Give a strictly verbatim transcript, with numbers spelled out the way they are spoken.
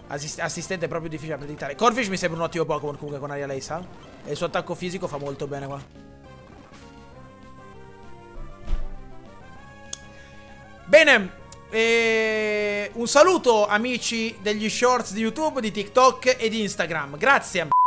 Assist assistente è proprio difficile da predittare. Corfish mi sembra un ottimo Pokémon comunque con aria, lei sa. E il suo attacco fisico fa molto bene qua. Bene. E... un saluto amici degli shorts di YouTube, di TikTok e di Instagram. Grazie.